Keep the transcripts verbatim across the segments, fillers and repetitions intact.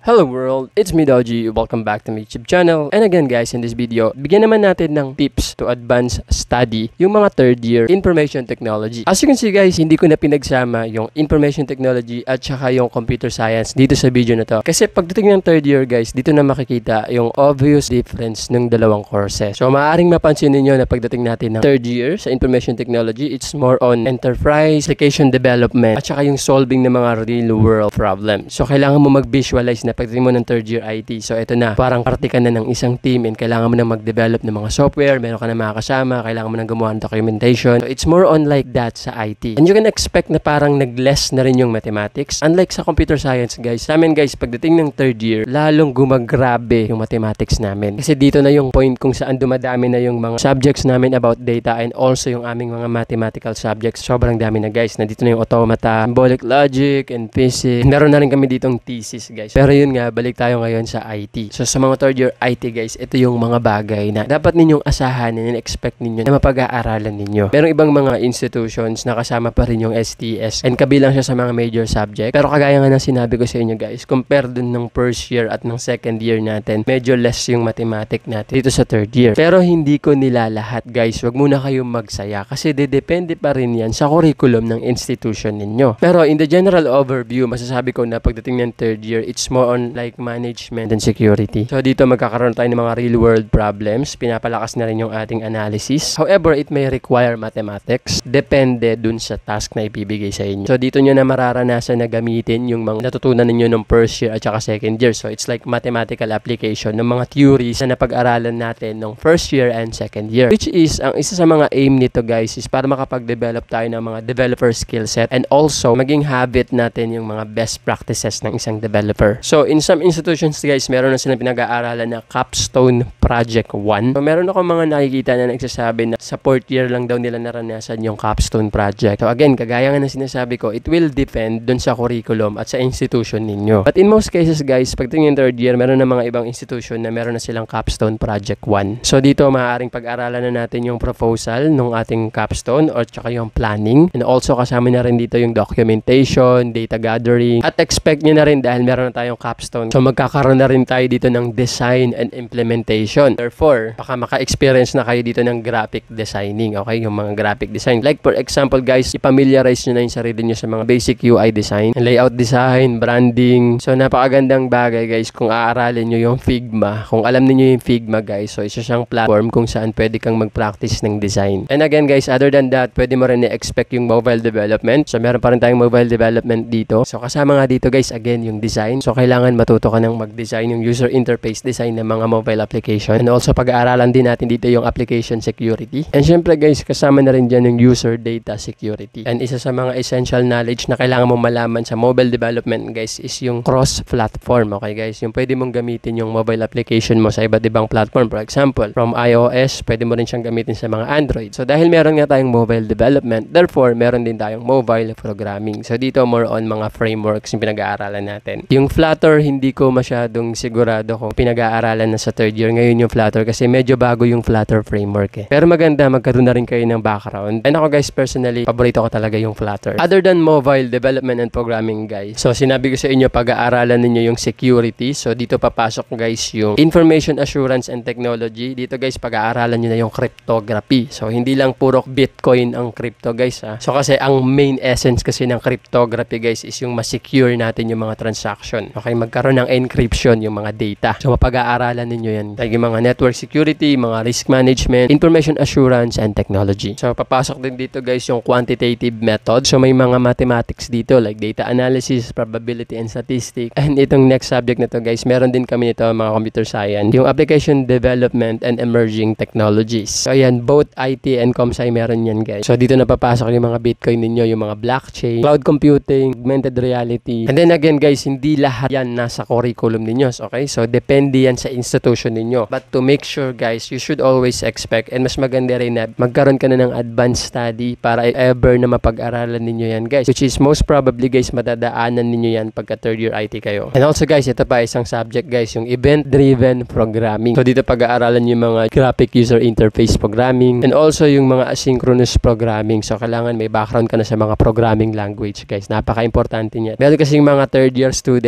Hello world, it's me Doji. Welcome back to my YouTube channel. And again guys, in this video, bigyan naman natin ng tips to advance study yung mga third year information technology. As you can see guys, hindi ko na pinagsama yung information technology at saka yung computer science dito sa video na to. Kasi pagdating ng third year guys, dito na makikita yung obvious difference ng dalawang courses. So maaaring mapansin niyo na pagdating natin ng third year sa information technology, it's more on enterprise, application development, at saka yung solving ng mga real world problems. So kailangan mo mag-visualize na pagdating mo ng third year I T. So ito na, parang parte ka na ng isang team and kailangan mo na mag-develop ng mga software, meron ka na mga kasama, kailangan mo na gumawa ng documentation. So it's more on like that sa I T. And you can expect na parang nag-less na rin yung mathematics. Unlike sa computer science guys, sa amin guys, pagdating ng third year, lalong gumagrabe yung mathematics namin. Kasi dito na yung point kung saan dumadami na yung mga subjects namin about data and also yung aming mga mathematical subjects. Sobrang dami na guys. Nandito na yung automata, symbolic logic, and physics. Meron na rin kami ditong thesis guys. Pero yun nga, balik tayo ngayon sa I T. So sa mga third year I T guys, ito yung mga bagay na dapat ninyong asahan and expect ninyo na mapag-aaralan ninyo. Merong ibang mga institutions na kasama pa rin yung S T S and kabilang siya sa mga major subject. Pero kagaya nga ng sinabi ko sa inyo guys, compare dun ng first year at ng second year natin, medyo less yung mathematic natin dito sa third year. Pero hindi ko nilalahat guys, wag muna kayong magsaya kasi depende pa rin yan sa curriculum ng institution ninyo. Pero in the general overview, masasabi ko na pagdating ng third year, it's more on like management and security. So dito magkakaroon tayo ng mga real world problems, pinapalakas na rin yung ating analysis. However, it may require mathematics, depende dun sa task na ibibigay sa inyo. So dito nyo na mararanasan na gamitin yung mga natutunan ninyo ng first year at saka second year. So it's like mathematical application ng mga theories na napag-aralan natin ng first year and second year. Which is, ang isa sa mga aim nito guys is para makapag-develop tayo ng mga developer skill set and also maging habit natin yung mga best practices ng isang developer. So in some institutions guys, meron na silang pinag-aaralan na Capstone Project one. So meron ako mga nakikita na nagsasabi na sa fourth year lang daw nila naranasan yung Capstone Project. So again, kagaya nga ng sinasabi ko, it will depend dun sa curriculum at sa institution ninyo. But in most cases guys, pagdating yung third year, meron na mga ibang institution na meron na silang Capstone Project one. So dito maaaring pag-aralan na natin yung proposal ng ating capstone or tsaka yung planning. And also kasama na rin dito yung documentation, data gathering. At expect nyo na rin dahil meron na tayong capstone. So magkakaroon na rin tayo dito ng design and implementation. Therefore, baka maka-experience na kayo dito ng graphic designing. Okay? Yung mga graphic design. Like for example guys, ipamiliarize nyo na yung sarili nyo sa mga basic U I design, layout design, branding. So napakagandang bagay guys kung aaralin nyo yung Figma. Kung alam niyo yung Figma guys, so isa siyang platform kung saan pwede kang mag-practice ng design. And again guys, other than that, pwede mo rin i-expect yung mobile development. So meron pa rin tayong mobile development dito. So kasama nga dito guys, again yung design. So kailangan matuto ka ng mag-design yung user interface design ng mga mobile application. And also pag-aaralan din natin dito yung application security. And syempre guys, kasama na rin dyan yung user data security. And isa sa mga essential knowledge na kailangan mo malaman sa mobile development guys is yung cross-platform. Okay guys, yung pwede mong gamitin yung mobile application mo sa iba't ibang platform. For example, from iOS, pwede mo rin siyang gamitin sa mga Android. So dahil meron nga tayong mobile development, therefore meron din tayong mobile programming. So dito more on mga frameworks yung pinag-aaralan natin. Yung Flutter, hindi ko masyadong sigurado kung pinag-aaralan na sa third year ngayon yung Flutter kasi medyo bago yung Flutter framework eh. Pero maganda, magkaroon na rin kayo ng background. And ako guys, personally, paborito ko talaga yung Flutter. Other than mobile development and programming guys, so sinabi ko sa inyo, pag-aaralan ninyo yung security. So dito papasok guys yung information assurance and technology. Dito guys, pag-aaralan nyo na yung cryptography. So hindi lang puro Bitcoin ang crypto guys ha. So kasi ang main essence kasi ng cryptography guys is yung ma-secure natin yung mga transaction. Okay, magkaroon ng encryption yung mga data. So mapag-aaralan ninyo yan. Like yung mga network security, mga risk management, information assurance, and technology. So papasok din dito guys yung quantitative method. So may mga mathematics dito like data analysis, probability, and statistics. And itong next subject na to guys, meron din kami nito mga computer science. Yung application development and emerging technologies. So ayan, both I T and ComSci meron yan guys. So dito na papasok yung mga Bitcoin ninyo, yung mga blockchain, cloud computing, augmented reality. And then again guys, hindi lahat yan nasa curriculum ninyo. Okay? So depende yan sa institution ninyo. But to make sure guys, you should always expect and mas maganda rin na magkaroon ka na ng advanced study para if ever na mapag-aralan ninyo yan guys. Which is most probably guys, matadaanan ninyo yan pagka third year I T kayo. And also guys, ito pa isang subject guys, yung event-driven programming. So dito pag-aaralan yung mga graphic user interface programming and also yung mga asynchronous programming. So kailangan may background ka na sa mga programming language guys. Napaka-importante niya. Meron kasing mga third year students na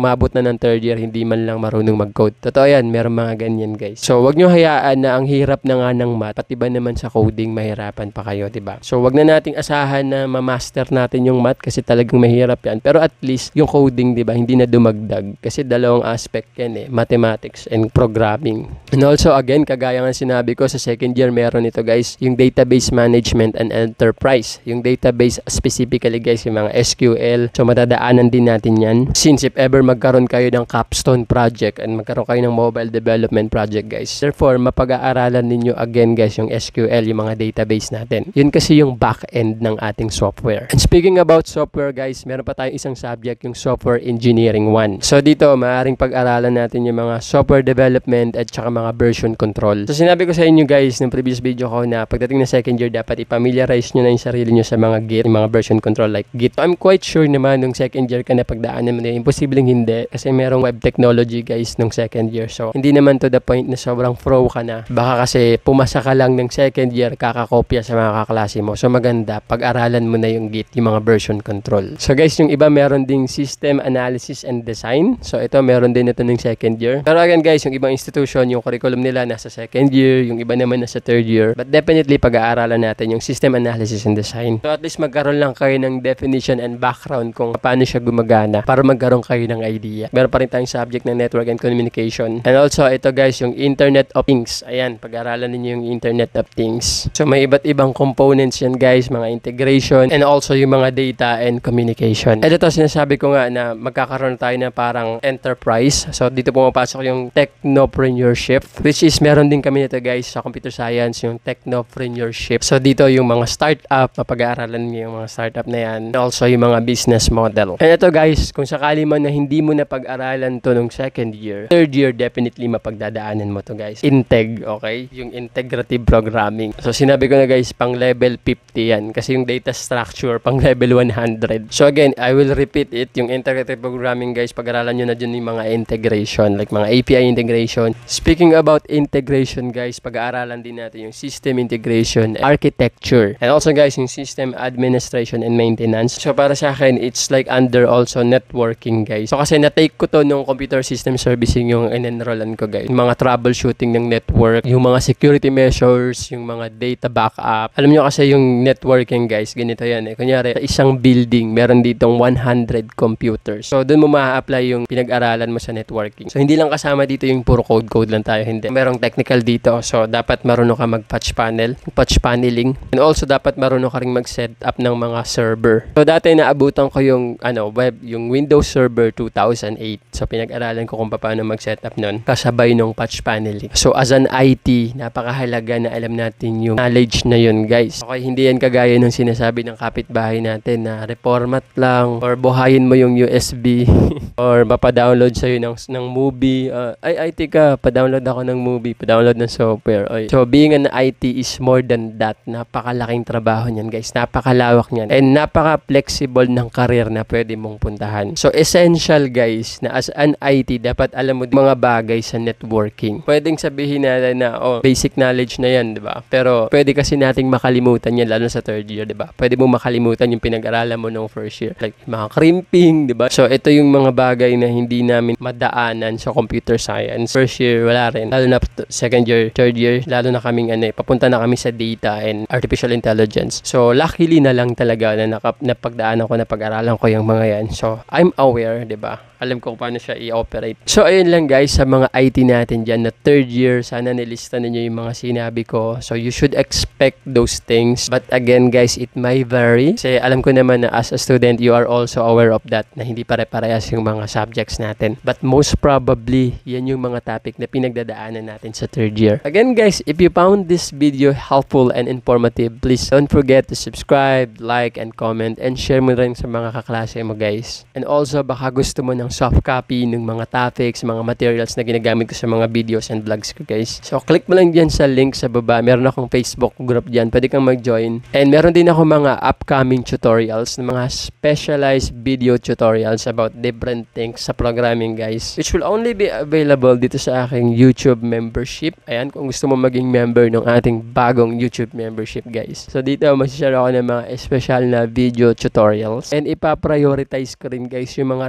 umabot na ng third year, hindi man lang marunong mag-code. Totoo yan, meron mga ganyan guys. So, wag nyo hayaan na ang hirap na nga ng math, pati ba naman sa coding, mahirapan pa kayo, diba? So, wag na nating asahan na ma-master natin yung math kasi talagang mahirap yan. Pero at least, yung coding, diba, hindi na dumagdag. Kasi dalawang aspect yan eh, mathematics and programming. And also, again, kagaya nga sinabi ko, sa second year, meron ito guys, yung database management and enterprise. Yung database specifically guys, yung mga S Q L. So, matadaanan din natin yan. Since if ever magkaroon kayo ng capstone project and magkaroon kayo ng mobile development project guys. Therefore, mapag-aaralan ninyo again guys yung S Q L, yung mga database natin. Yun kasi yung back-end ng ating software. And speaking about software guys, meron pa tayong isang subject, yung software engineering one. So dito, maaaring pag-aralan natin yung mga software development at saka mga version control. So sinabi ko sa inyo guys, ng previous video ko na pagdating na second year, dapat i-familiarize nyo na yung sarili nyo sa mga Git, yung mga version control like Git. So, I'm quite sure naman nung second year ka na pagdaanan mo na, imposibleng hindi kasi merong web technology guys nung second year. So hindi naman to the point na sobrang pro ka na. Baka kasi pumasa ka lang ng second year, kakakopya sa mga kaklase mo. So maganda, pag-aralan mo na yung Git, yung mga version control. So guys, yung iba meron ding system analysis and design. So ito meron din ito ng second year. Pero again guys, yung ibang institution, yung curriculum nila nasa second year, yung iba naman nasa third year. But definitely pag-aaralan natin yung system analysis and design. So at least magkaroon lang kayo ng definition and background kung paano siya gumagana para magkaroon kayo ng idea. Meron pa rin tayong subject na network and communication. And also ito guys, yung Internet of Things. Ayan, pag-aralan ninyo yung Internet of Things. So may iba't ibang components yan guys, mga integration and also yung mga data and communication. And ito sinasabi ko nga na magkakaroon tayo na parang enterprise. So dito pumapasok yung technopreneurship, which is meron din kami nito guys sa computer science, yung technopreneurship. So dito yung mga startup, mapag-aaralan niyo yung mga startup na yan. And also yung mga business model. And ito guys, kung sakali man na hindi mo na pag-aralan to nung second year, third year definitely mapagdadaanan mo to guys. Integ, okay? Yung integrative programming. So sinabi ko na guys, pang level fifty yan kasi yung data structure pang level one hundred. So again, I will repeat it, yung integrative programming guys, pag-aralan nyo na dyan yung mga integration, like mga A P I integration. Speaking about integration guys, pag-aaralan din natin yung system integration, architecture, and also guys yung system administration and maintenance. So para sa akin, it's like under also networking guys. So kasi na-take ko to nung computer system servicing yung in-enrollan ko guys. Yung mga troubleshooting ng network, yung mga security measures, yung mga data backup. Alam nyo kasi yung networking guys, ganito yan eh. Kunyari, sa isang building, meron ditong one hundred computers. So doon mo ma-apply yung pinag-aralan mo sa networking. So hindi lang kasama dito yung puro code-code lang tayo, hindi. Merong technical dito. So dapat marunong ka mag-patch panel, patch paneling. And also dapat marunong ka ring mag-set up ng mga server. So dati naabutan ko yung ano, web, yung Windows Server two thousand eight. So pinag-aralan ko kung paano mag-set up nun kasabay nung patch paneling. So as an I T, napakahalaga na alam natin yung knowledge na yun guys. Okay, hindi yan kagaya ng sinasabi ng kapitbahay natin na reformat lang or buhayin mo yung U S B or mapadownload sa'yo ng, ng movie. Uh, ay, I T ka, pa-download ako ng movie, pa-download ng software. Oy. So being an I T is more than that. Napakalaking trabaho niyan guys. Napakalawak niyan. And napaka-flexible ng career na pwede mong puntahan. So essential guys na as an I T, dapat alam mo mga bagay sa networking. Pwedeng sabihin natin na oh, basic knowledge na yan, di ba? Pero pwede kasi nating makalimutan yan lalo sa third year, di ba? Pwede mo makalimutan yung pinag-aralan mo nung first year. Like mga crimping, di ba? So ito yung mga bagay na hindi namin madaanan sa computer science. First year, wala rin. Lalo na second year, third year, lalo na kaming ano, eh, papunta na kami sa data and artificial intelligence. So luckily na lang talaga na napagdaanan ko, na pag-aralan ko yung mga yan. So I'm aware, di ba? Alam ko kung paano siya i-operate. So, ayun lang guys, sa mga I T natin dyan na third year, sana nilista ninyo yung mga sinabi ko. So, you should expect those things. But again guys, it may vary. Kasi alam ko naman na as a student, you are also aware of that, na hindi pare-parehas yung mga subjects natin. But most probably, yan yung mga topic na pinagdadaanan natin sa third year. Again guys, if you found this video helpful and informative, please don't forget to subscribe, like, and comment, and share mo rin sa mga kaklase mo guys. And also, baka gusto mo ng soft copy ng mga topics, mga materials na ginagamit ko sa mga videos and vlogs ko guys. So click mo lang dyan sa link sa baba. Meron akong Facebook group dyan. Pwede kang mag-join. And meron din ako mga upcoming tutorials, mga specialized video tutorials about different things sa programming guys, which will only be available dito sa aking YouTube membership. Ayan, kung gusto mo maging member ng ating bagong YouTube membership guys. So dito masishare ako ng mga special na video tutorials. And ipa-prioritize ko rin guys yung mga request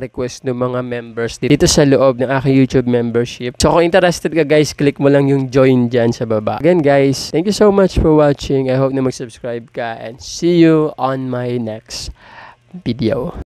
ng mga members dito sa loob ng aking YouTube membership. So kung interested ka guys, click mo lang yung join dyan sa baba. Again guys, thank you so much for watching. I hope na mag-subscribe ka and see you on my next video.